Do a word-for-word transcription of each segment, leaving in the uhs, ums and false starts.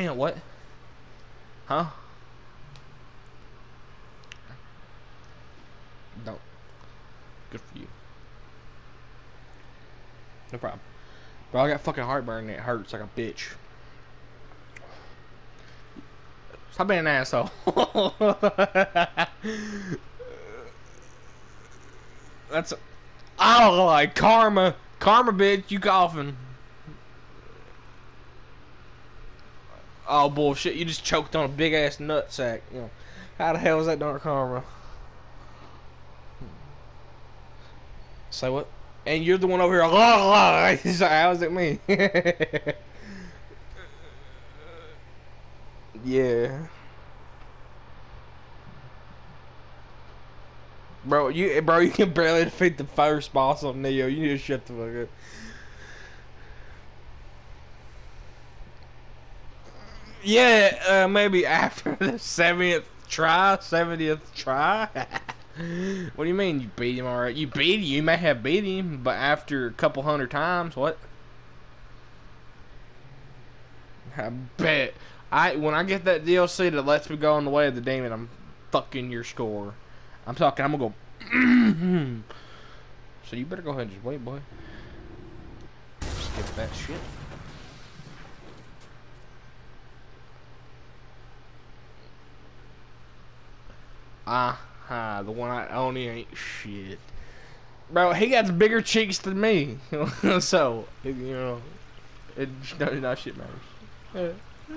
Damn, what? Huh? Don't. Good for you. No problem. Bro, I got fucking heartburn and it hurts like a bitch. Stop being an asshole. That's... Oh, like karma. Karma, bitch. You coughing. Oh, bullshit. You just choked on a big-ass nutsack. You know, how the hell is that dark karma? Say what? And you're the one over here. How is it me? Yeah. Bro, you bro, you can barely defeat the first boss on Neo. You need to shut the fuck up. Yeah, uh, maybe after the seventieth try, seventieth try. What do you mean you beat him alright? You beat him, you may have beat him, but after a couple hundred times, what? I bet. I when I get that D L C that lets me go on the way of the demon, I'm fucking your score. I'm talking, I'm gonna go. So you better go ahead and just wait, boy. Skip that shit. Ah, uh, the one I own, he ain't shit. Bro, he got bigger cheeks than me. So, you know, it not, not shit matters.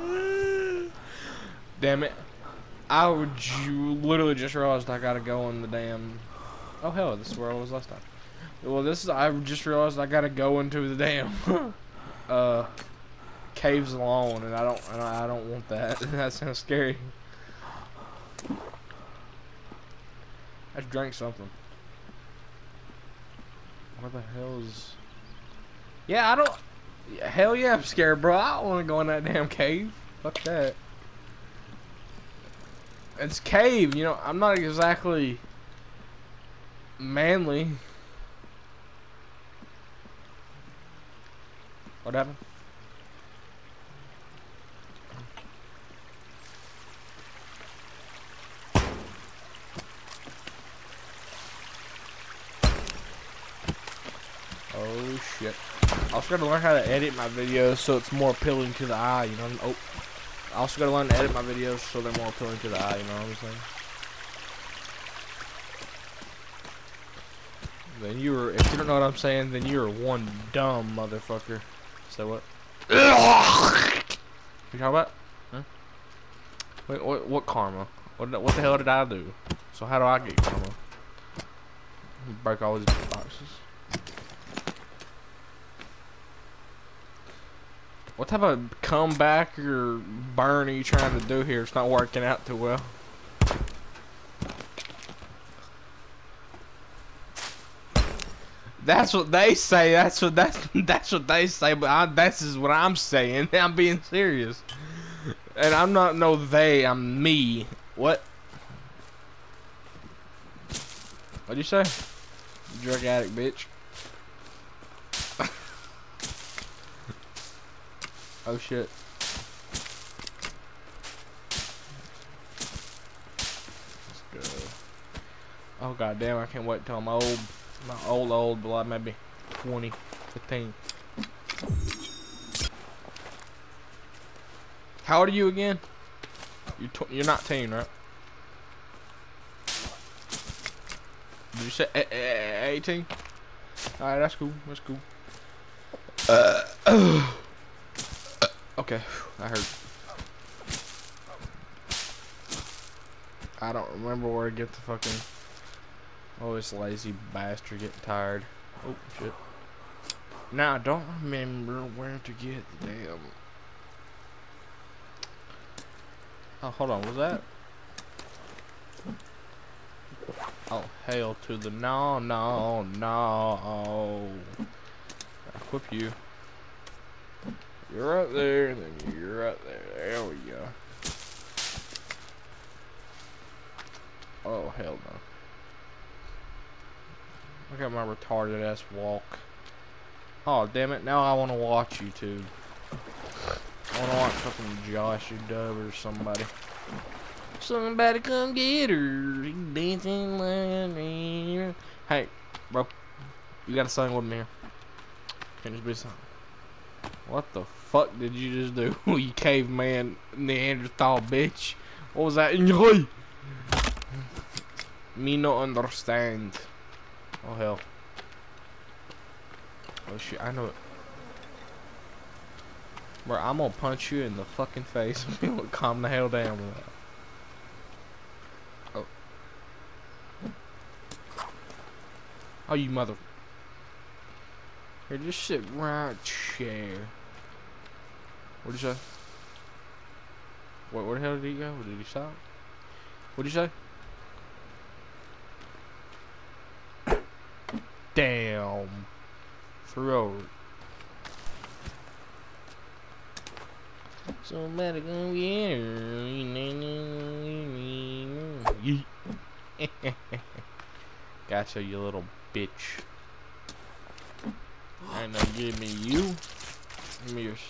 Damn it. I would you literally just realized I gotta go in the damn... Oh hell, this is where I was last time. Well, this is... I just realized I gotta go into the damn... uh... caves alone, and I don't... And I don't want that. That sounds scary. I just drank something. What the hell is... Yeah, I don't... Hell yeah, I'm scared, bro. I don't want to go in that damn cave. Fuck that. It's cave, you know. I'm not exactly manly. What happened? Oh shit. I also gotta learn how to edit my videos so it's more appealing to the eye, you know. Oh. I also gotta learn to edit my videos so they're more appealing to the eye, you know what I'm saying? Then you were, if you don't know what I'm saying, then you're one dumb motherfucker. So what? You talking about? Huh? Wait, what, what karma? What, what the hell did I do? So how do I get karma? Break all these boxes. What type of comeback or burn are you trying to do here? It's not working out too well. That's what they say. That's what that's that's what they say. But I, that's is what I'm saying. I'm being serious, and I'm not no they. I'm me. What? What'd you say? Drug addict, bitch. Oh shit. Let's go. Oh god damn, I can't wait till I'm old. Not old old, but like maybe twenty, fifteen. How old are you again? You're tw you're nineteen, right? Did you say eighteen? Alright, that's cool. That's cool. Uh Okay, I heard. I don't remember where to get the fucking... Oh, this lazy bastard getting tired. Oh, shit. Now, I don't remember where to get the damn... Oh, hold on, was that? Oh, hell to the no, no, no. Equip you. You're right there, and then you're right there. There we go. Oh, hell no. Look at my retarded ass walk. Oh, damn it. Now I want to watch YouTube. I wanna watch fucking Josh or Dub or somebody. Somebody come get her. He dancing like me. Hey, bro, you gotta sing with me here. Can just be sung. What the fuck did you just do? You caveman Neanderthal bitch. What was that? Me not understand. Oh hell. Oh shit, I know it. Bro, I'm gonna punch you in the fucking face. Calm the hell down with that. Oh. Oh, you mother. Here, just sit right there. What did you say? What, where the hell did he go? Did he stop? What did you say? Damn. Throw it. Somebody gonna get her. Gotcha, you little bitch. And now give me you. Give me yours.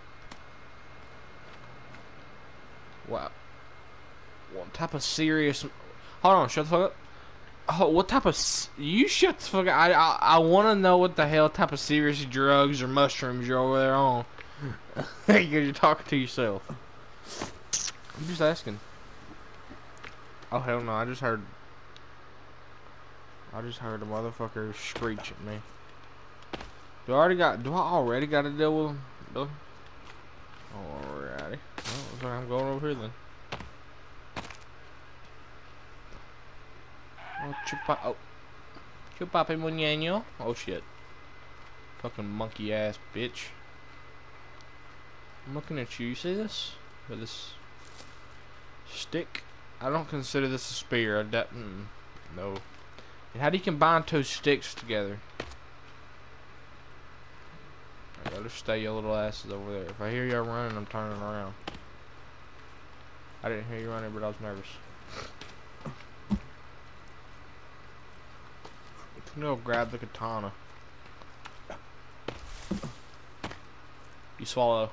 Wow. What type of serious? Hold on, shut the fuck up. Oh, what type of? You shut the fuck up. I I, I want to know what the hell type of serious drugs or mushrooms you're over there on. You're talking to yourself. I'm just asking. Oh hell no! I just heard. I just heard a motherfucker screech at me. Do I already got? Do I already got to deal with him? Billy? Alrighty. Well, looks like I'm going over here then. Oh, chupa oh. Chupapi muñeño. Oh shit. Fucking monkey ass bitch. I'm looking at you. You see this? With this stick? I don't consider this a spear. I de mm, no. And how do you combine two sticks together? I gotta stay your little asses over there. If I hear y'all running, I'm turning around. I didn't hear you running, but I was nervous. I'm gonna grab the katana. You swallow.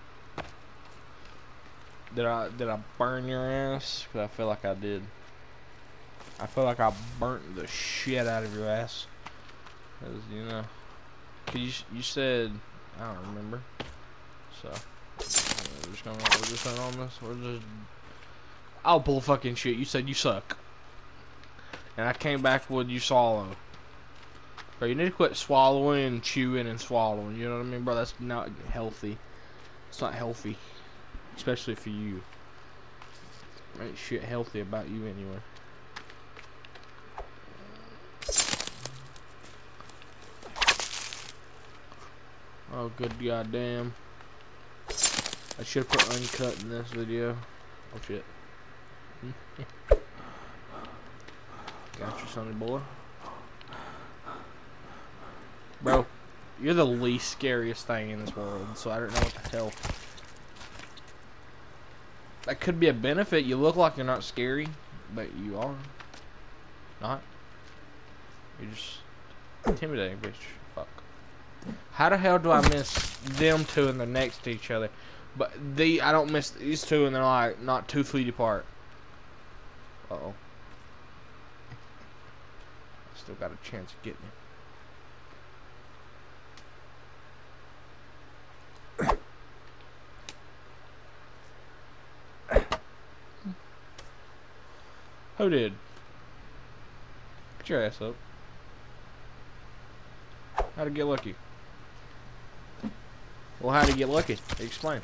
Did I did I burn your ass? Cause I feel like I did. I feel like I burnt the shit out of your ass. Cause you know, cause you you said I don't remember. So we're just gonna we're just gonna on this. We're just I'll pull fucking shit. You said you suck, and I came back with you swallow. Bro, you need to quit swallowing and chewing and swallowing. You know what I mean, bro? That's not healthy. It's not healthy. Especially for you. Ain't shit healthy about you anyway. Oh, good goddamn. I should have put uncut in this video. Oh, shit. Got you, sonny boy. Bro, you're the least scariest thing in this world, so I don't know what the hell. That could be a benefit. You look like you're not scary, but you are. Not. You're just intimidating, bitch. Fuck. How the hell do I miss them two and they're next to each other? But the I don't miss these two and they're like not two feet apart. Uh oh. Still got a chance of getting it. Who did? Get your ass up. How'd it get lucky? Well, how'd it get lucky? Explain.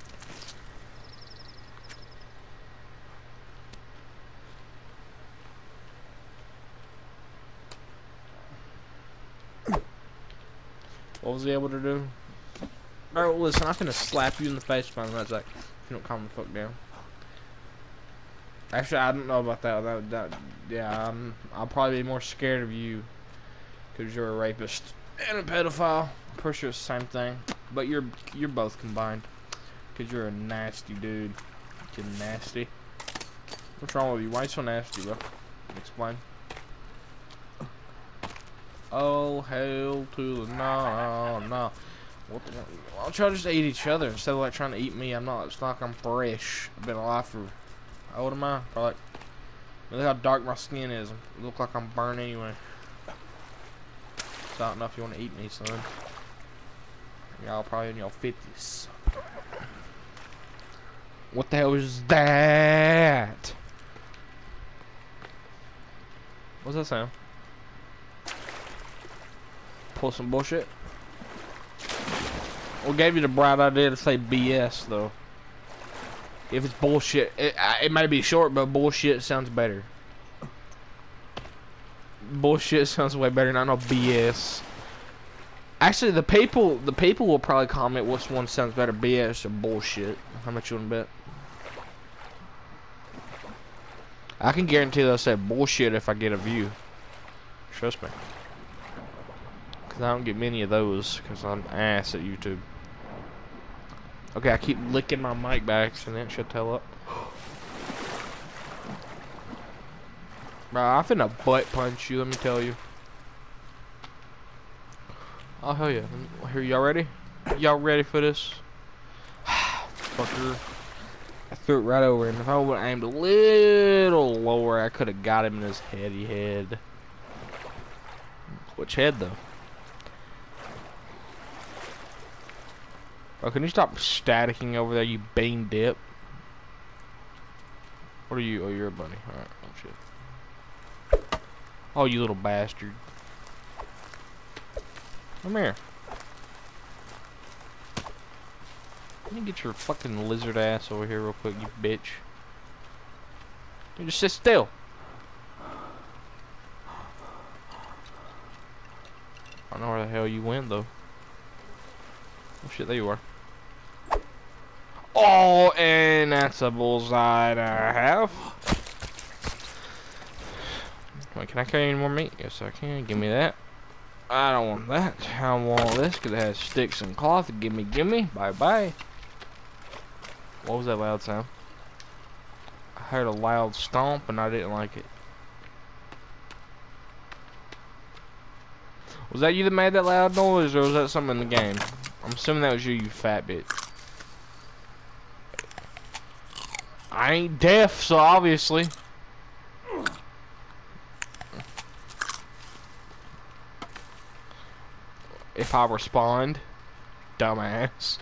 What was he able to do? Bro, listen, I'm finna slap you in the face by the nutsack if you don't calm the fuck down. Actually, I don't know about that. That, that yeah, I'm, I'll probably be more scared of you because you're a rapist and a pedophile. I'm pretty sure it's the same thing, but you're you're both combined because you're a nasty dude. You're nasty. What's wrong with you? Why you so nasty, bro? Explain. Oh, hell to the no, no. What the hell? I'll try to just eat each other instead of like trying to eat me. I'm not. It's not like I'm fresh. I've been alive for. How old am I? Probably like. Look how dark my skin is. I look like I'm burned anyway. So I don't know if you want to eat me, son. Y'all probably in your fifties. What the hell is that? What's that sound? Pull some bullshit. What gave you the bright idea to say B S though? If it's bullshit, it, it may be short, but bullshit sounds better. Bullshit sounds way better than I know B S. Actually, the people, the people will probably comment which one sounds better, B S or bullshit. How much you want to bet? I can guarantee they'll say bullshit if I get a view. Trust me. Because I don't get many of those because I'm ass at YouTube. Okay, I keep licking my mic by accident. Should tell up. Bro, I finna butt punch you, let me tell you. Oh, hell yeah. Here, y'all ready? Y'all ready for this? Fucker. I threw it right over him. If I would have aimed a little lower, I could have got him in his heady head. Which head, though? Oh, can you stop staticking over there, you bean dip? What are you? Oh, you're a bunny. Alright, oh shit. Oh, you little bastard. Come here. Let me get your fucking lizard ass over here real quick, you bitch. You just sit still. I don't know where the hell you went, though. Oh shit, there you are. Oh, and that's a bullseye and a half. Wait, can I carry any more meat? Yes, I can. Give me that. I don't want that. I want this because it has sticks and cloth. Gimme, gimme. Bye bye. What was that loud sound? I heard a loud stomp and I didn't like it. Was that you that made that loud noise or was that something in the game? I'm assuming that was you, you fat bitch. I ain't deaf, so obviously. If I respond, dumbass.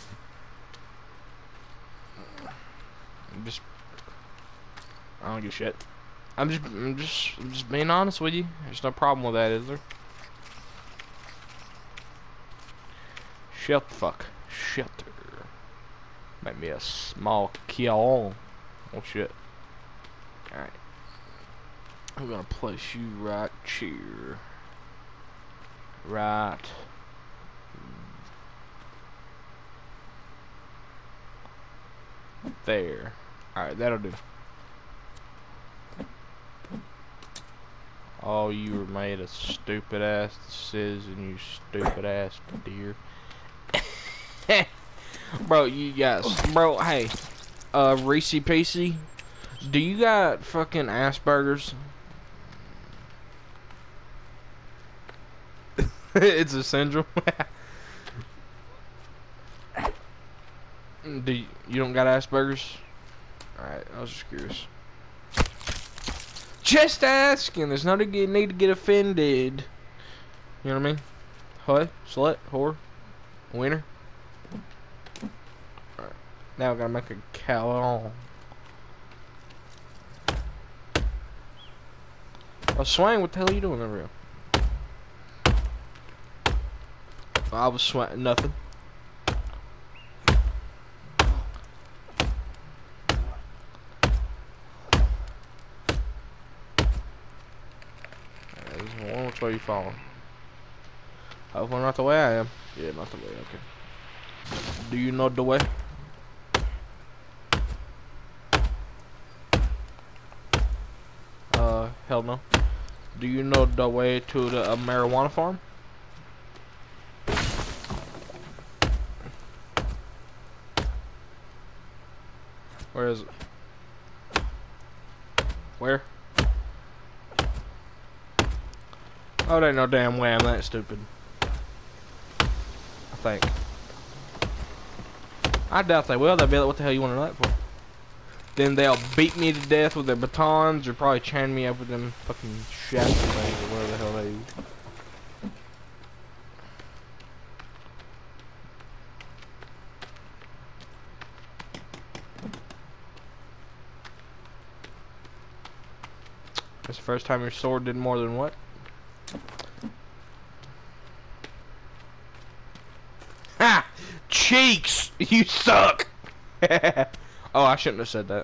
I'm just, I don't give a shit. I'm just, I'm just, I'm just being honest with you. There's no problem with that, is there? Shut the fuck. Shelter. Make me a small kill. Oh shit. Alright. I'm gonna place you right here. Right there. Alright, that'll do. Oh, you were made a stupid ass decision, you stupid ass deer. Bro, you guys, bro, hey, uh, Reese P C, do you got fucking Asperger's? It's a syndrome. Do you, you don't got Asperger's? Alright, I was just curious. Just asking. There's no need to get offended. You know what I mean? Hood, slut, whore, winner. Alright, now I gotta make a cow. Oh, Swain, what the hell are you doing over here? I was sweating nothing. There's one. Which way you falling? Hopefully not the way I am. Yeah, not the way. Okay. Do you know the way? Uh, hell no. Do you know the way to the uh, marijuana farm? Where is it? Where? Oh, there ain't no damn way I'm that stupid. I think. I doubt they will. They'll be like, what the hell you want to know that for? Then they'll beat me to death with their batons, or probably chain me up with them fucking shackle things, or whatever the hell they use. That's the first time your sword did more than what? Ha! Cheeks! You suck! Oh, I shouldn't have said that.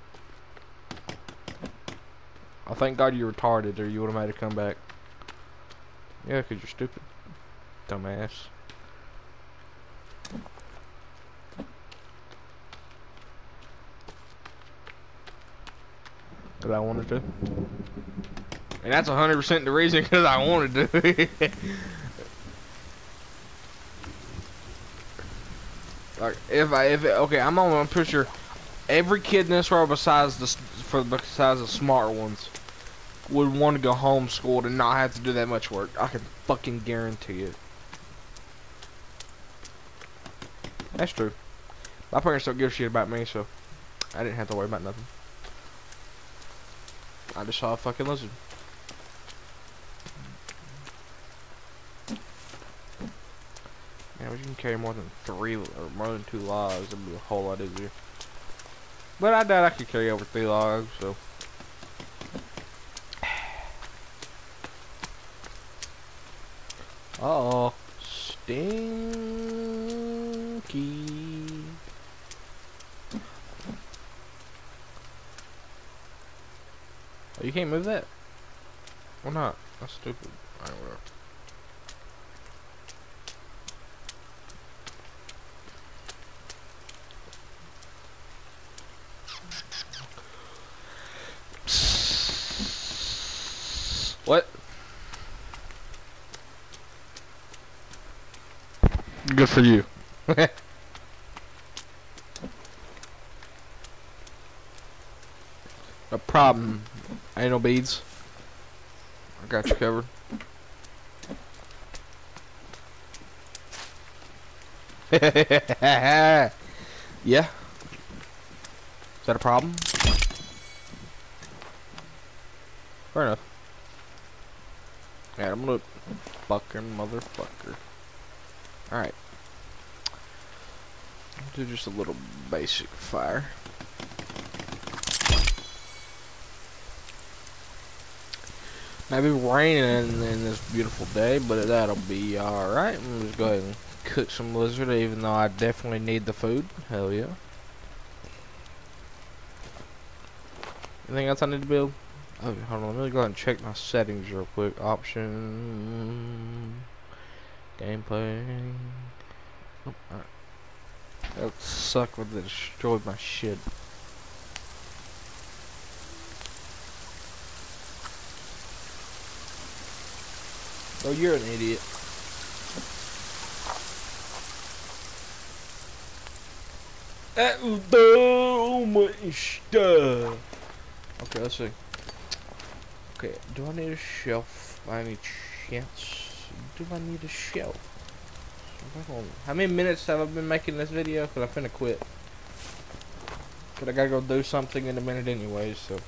I thank God you're retarded, or you would have made a comeback. Yeah, because you're stupid. Dumbass. Because I wanted to. And that's one hundred percent the reason, because I wanted to. Like, if I, if it, okay, I'm on pretty sure every kid in this world besides the, for besides the smart ones, would want to go homeschooled and not have to do that much work. I can fucking guarantee it. That's true. My parents don't give a shit about me, so I didn't have to worry about nothing. I just saw a fucking lizard. Yeah, we can carry more than three or more than two logs. It'd be a whole lot easier. But I doubt I could carry over three logs, so. Uh oh, stinky. Oh, you can't move that? Why not? That's stupid. Alright, whatever. What? Good for you. No problem. Ain't no beads. I got you covered. Yeah. Is that a problem? Fair enough. Yeah, I'm gonna fucking motherfucker. Alright. Do just a little basic fire. Maybe raining in this beautiful day, but that'll be alright. I'm gonna just go ahead and cook some lizard, even though I definitely need the food. Hell yeah. Anything else I need to build? Oh, hold on, let me go ahead and check my settings real quick. Option, gameplay. Oh, alright. That would suck when they destroyed my shit. Oh, you're an idiot. That was so much stuff. Okay, let's see. Okay, do I need a shelf by any chance? Do I need a shelf? How many minutes have I been making this video? Cause I'm finna quit. But I gotta go do something in a minute anyways, so.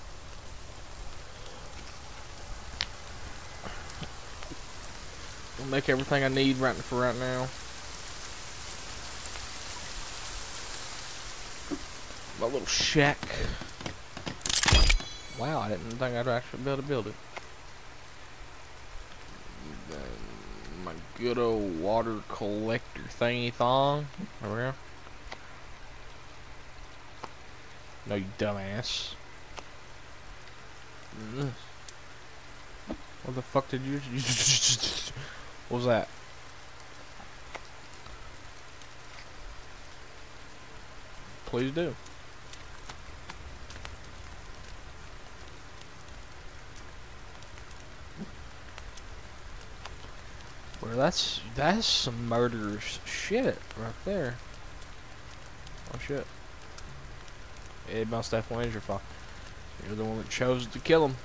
I'll make everything I need right for right now. My little shack. Wow, I didn't think I'd actually be able to build it. Then my good old water collector thingy thong. There we go. No, you dumbass. Ugh. What the fuck did you? What was that? Please do. Well, that's that's some murderous shit right there. Oh shit! It must definitely is your fault. You're the one that chose to kill him.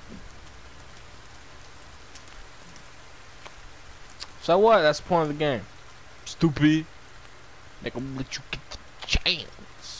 So what? That's the point of the game. Stupid. Make them let you get the chance.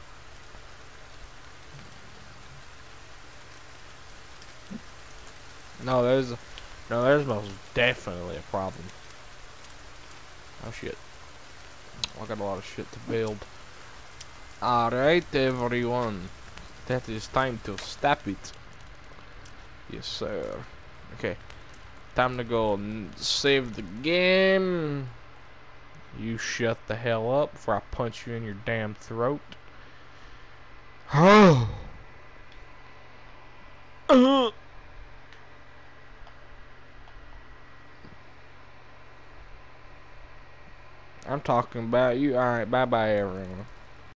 No, there's no, there's most definitely a problem. Oh shit! I got a lot of shit to build. All right, everyone, that is time to stop it. Yes, sir. Okay, time to go and save the game. You shut the hell up before I punch you in your damn throat. Oh. uh. I'm talking about you. Alright, bye bye everyone.